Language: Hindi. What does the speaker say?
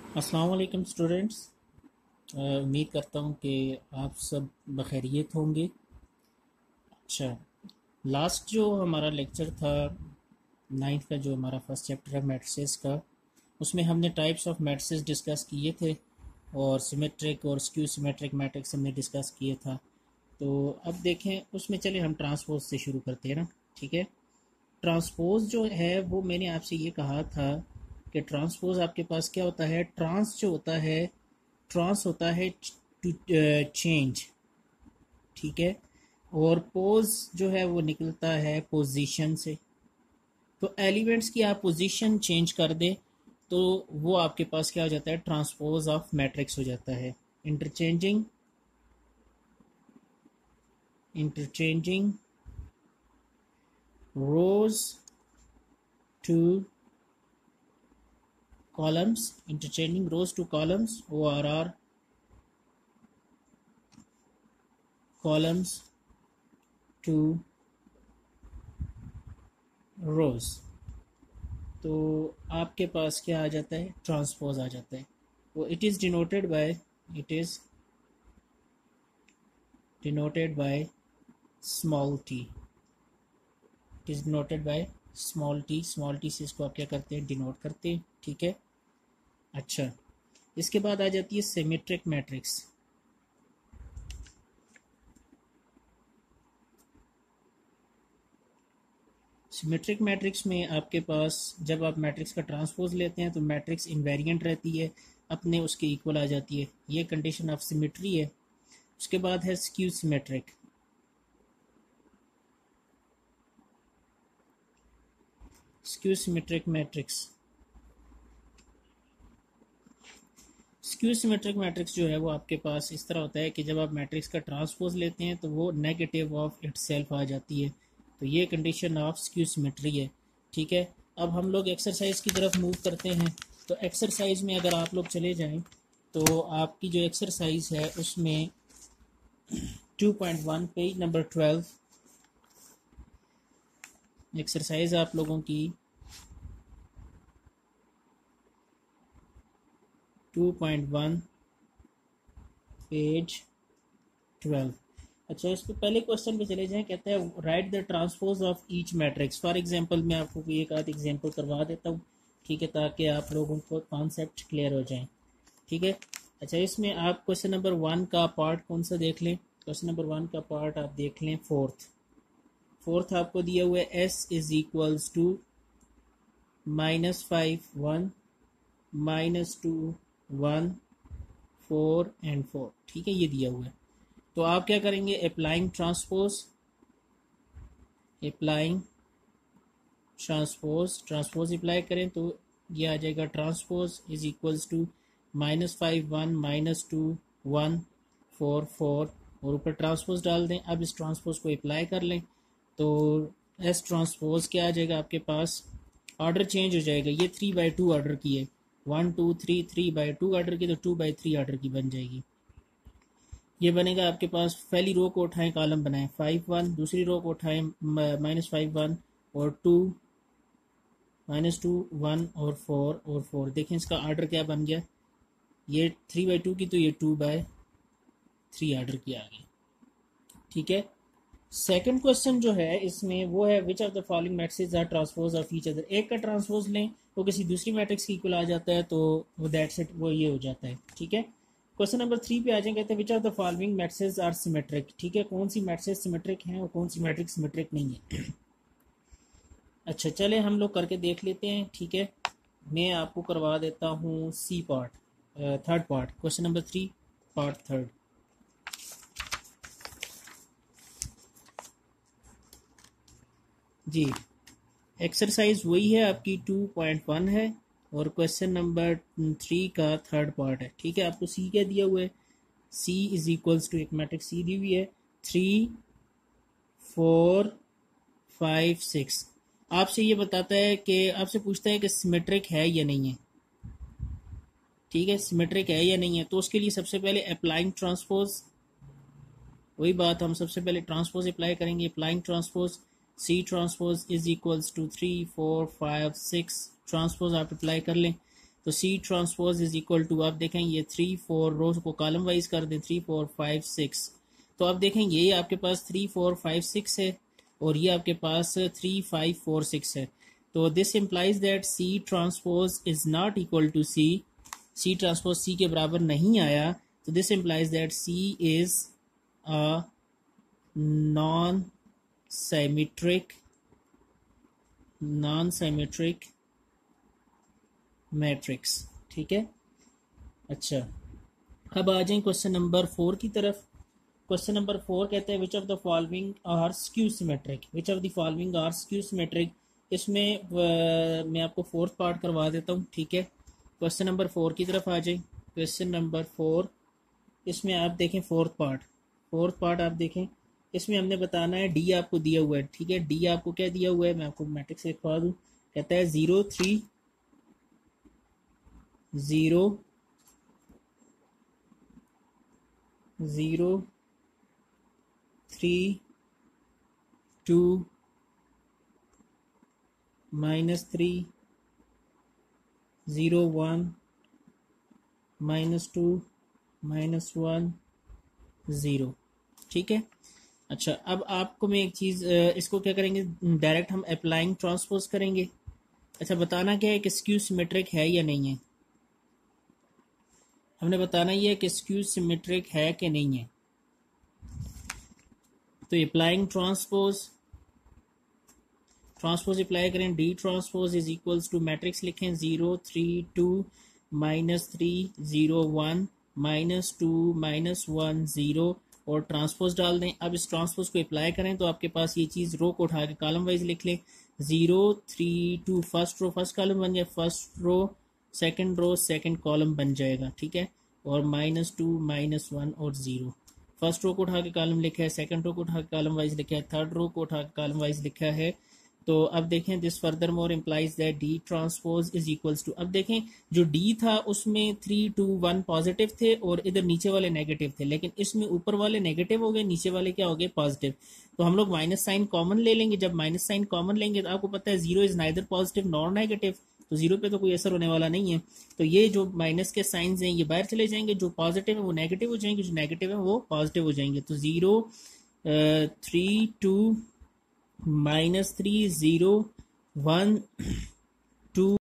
अस्सलाम वालेकुम स्टूडेंट्स। उम्मीद करता हूँ कि आप सब बखैरियत होंगे। अच्छा, लास्ट जो हमारा लेक्चर था नाइन्थ का, जो हमारा फर्स्ट चैप्टर है मैट्रिसेस का, उसमें हमने टाइप्स ऑफ मैट्रिसेस डिस्कस किए थे और सिमेट्रिक और स्क्यू सिमेट्रिक मैट्रिक्स हमने डिस्कस किए था। तो अब देखें, उसमें चले हम ट्रांसपोज से शुरू करते हैं ना। ठीक है, ट्रांसपोज जो है वो मैंने आपसे ये कहा था कि ट्रांसपोज आपके पास क्या होता है। ट्रांस जो होता है, ट्रांस होता है टू चेंज, ठीक है। और पोज जो है वो निकलता है पोजीशन से। तो एलिमेंट्स की आप पोजीशन चेंज कर दें तो वो आपके पास क्या हो जाता है, ट्रांसपोज ऑफ मैट्रिक्स हो जाता है। Interchanging interchanging rows two columns, interchanging rows to columns, ORR, columns to rows। तो आपके पास क्या आ जाता है, ट्रांसपोज आ जाता है। वो it is denoted by small T. It is denoted by small T. Small T से इसको आप क्या करते हैं, डिनोट करते हैं। ठीक है। अच्छा, इसके बाद आ जाती है सिमेट्रिक मैट्रिक्स। सिमेट्रिक मैट्रिक्स में आपके पास जब आप मैट्रिक्स का ट्रांसपोज लेते हैं तो मैट्रिक्स इनवेरिएंट रहती है, अपने उसके इक्वल आ जाती है। ये कंडीशन ऑफ सिमेट्री है। उसके बाद है skew symmetric. Skew symmetric matrix, skew symmetric matrix जो है वो आपके पास इस तरह होता है कि जब आप मैट्रिक्स का ट्रांसपोज लेते हैं तो वो नेगेटिव ऑफ इटसेल्फ आ जाती है। तो ये कंडीशन ऑफ स्क्यू सिमेट्री है। ठीक है, अब हम लोग एक्सरसाइज की तरफ मूव करते हैं। तो एक्सरसाइज में अगर आप लोग चले जाएं तो आपकी जो एक्सरसाइज है उसमें 2.1 पेज नंबर 12 एक्सरसाइज आप लोगों की 2.1 पेज 12। अच्छा, इस पे पहले क्वेश्चन पे चले जाएं। कहता है right the transpose of each matrix. For example मैं आपको एक आध एग्जांपल करवा देता हूँ, ठीक है, ताकि आप लोगों को कॉन्सेप्ट क्लियर हो जाए। ठीक है। अच्छा, इसमें आप क्वेश्चन नंबर 1 का पार्ट कौन सा देख लें। क्वेश्चन नंबर 1 का पार्ट आप देख लें, फोर्थ आपको दिया हुआ है S is equals to -5 1 -2 1 4 and 4। ठीक है, ये दिया हुआ है। तो आप क्या करेंगे, अप्लाइंग ट्रांसपोज अप्लाई करें तो ये आ जाएगा ट्रांसपोज इज इक्वल्स टू -5 1 -2 1 4 4 और ऊपर ट्रांसपोज डाल दें। अब इस ट्रांसपोज को अप्लाई कर लें तो एस ट्रांसपोज क्या आ जाएगा आपके पास, ऑर्डर चेंज हो जाएगा। ये 3/2 ऑर्डर की है, 1 2 3 3/2 ऑर्डर की, तो 2/3 ऑर्डर की बन जाएगी। ये बनेगा आपके पास, पहली रो को उठाएं, कॉलम बनाएं 5 1, दूसरी रो को उठाएं -5 1 और 2 -2 1 और 4 और 4। देखें इसका ऑर्डर क्या बन गया, ये 3/2 की, तो ये 2/3 ऑर्डर की आ गई। ठीक है। सेकंड क्वेश्चन जो है इसमें वो है which of the following matrices are transpose of each other. एक का ट्रांसपोज लें वो किसी दूसरी मैट्रिक्स की इक्वल आ जाता है, तो वो दैट्स इट, वो ये हो जाता है। ठीक है। क्वेश्चन नंबर 3 पे आ जाए। कहते हैं which of the following matrices are symmetric. ठीक है, कौन सी मैट्रिसेस सिमेट्रिक हैं और कौन सी मैट्रिक्स सिमेट्रिक नहीं है। अच्छा, चले हम लोग करके देख लेते हैं। ठीक है, मैं आपको करवा देता हूँ C part, third part, question number 3 part third. जी, एक्सरसाइज वही है आपकी 2.1 है और क्वेश्चन नंबर 3 का थर्ड पार्ट है। ठीक है, आपको सी क्या दिया हुआ है, सी इज इक्वल्स टू, एक मैट्रिक्स सी दी हुई है 3 4 5 6। आपसे ये बताता है कि आपसे पूछता है कि सिमेट्रिक है या नहीं है। ठीक है, सिमेट्रिक है या नहीं है, तो उसके लिए सबसे पहले अप्लाइंग ट्रांसपोज, वही बात, हम सबसे पहले ट्रांसपोज अप्लाई करेंगे। Applying transpose, C transpose is equals to 3 4 5 6। Transpose आप अप्लाई कर लें। तो C transpose is equal to, आप देखें ये 3 4 रोज को कॉलम वाइज कर दें, 3 4 5 6, तो आप देखें ये आपके पास 3 4 5 6 है और ये आपके पास 3 5 4 6 है। तो this implies that C transpose is not equal to C, C transpose C के बराबर नहीं आया, तो this implies that C is a non symmetric matrix. ठीक है, अच्छा अब आ जाए क्वेश्चन नंबर 4 की तरफ। क्वेश्चन नंबर 4 कहते हैं which of the following are skew symmetric, which of the following are skew symmetric. इसमें मैं आपको फोर्थ पार्ट करवा देता हूँ। ठीक है, क्वेश्चन नंबर 4 की तरफ आ जाए। क्वेश्चन नंबर 4, इसमें आप देखें फोर्थ पार्ट आप देखें, इसमें हमने बताना है डी आपको दिया हुआ है। ठीक है, डी आपको क्या दिया हुआ है, मैं आपको मैट्रिक्स लिखवा दूँ। कहता है 0 3 0 0 3 2 -3 0 1 -2 -1 0। ठीक है, अच्छा अब आपको मैं एक चीज़, इसको क्या करेंगे, डायरेक्ट हम अप्लाइंग ट्रांसपोज करेंगे। अच्छा बताना क्या है कि स्क्यू सिमेट्रिक है या नहीं है, हमने बताना ही है कि स्क्यू सिमेट्रिक है कि नहीं है। तो अप्लाइंग ट्रांसपोज अप्लाई करें, D transpose is equals to matrix लिखें 0 3 2 -3 0 1 -2 -1 0 और ट्रांसपोज डाल दें। अब इस ट्रांसपोज को अप्लाई करें तो आपके पास ये चीज़ रो को उठा के कॉलम वाइज लिख लें, 0 3 2 फर्स्ट रो फर्स्ट कॉलम बन जाए, फर्स्ट रो सेकंड कॉलम बन जाएगा। ठीक है, और -2 -1 और 0, फर्स्ट रो को उठा के कॉलम लिखा है, सेकंड रो को उठा के कॉलम वाइज लिखा है, थर्ड रो को उठा के कॉलम वाइज लिखा है। तो अब देखें this further more implies that D transpose is equals to, अब देखें जो डी था उसमें 3 2 1 पॉजिटिव थे और इधर नीचे वाले नेगेटिव थे, लेकिन इसमें ऊपर वाले नेगेटिव हो गए, नीचे वाले क्या हो गए, पॉजिटिव। तो हम लोग माइनस साइन कॉमन ले लेंगे, जब माइनस साइन कॉमन लेंगे तो आपको पता है 0 is neither positive nor negative, तो 0 पे तो कोई असर होने वाला नहीं है। तो ये जो माइनस के साइंस हैं ये बाहर चले जाएंगे, जो पॉजिटिव है वो नेगेटिव हो जाएंगे, जो नेगेटिव है वो पॉजिटिव हो जाएंगे। तो 0 3 2 -3 0 1 2